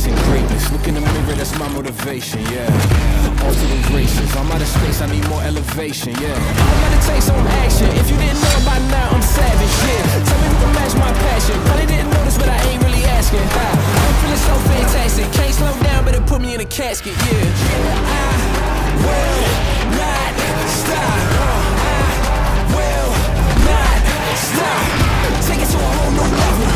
chasing greatness. Look in the mirror, that's my motivation, yeah. Off to the races, I'm out of space, I need more elevation, yeah. I'm gonna take some action. If you didn't know by now, I'm savage, yeah. Tell me who can match my passion. Probably didn't notice, but I ain't really asking. I'm feeling so fantastic. Can't slow down, but it put me in a casket, yeah. I will not stop. I will not stop. Take it to a whole new level.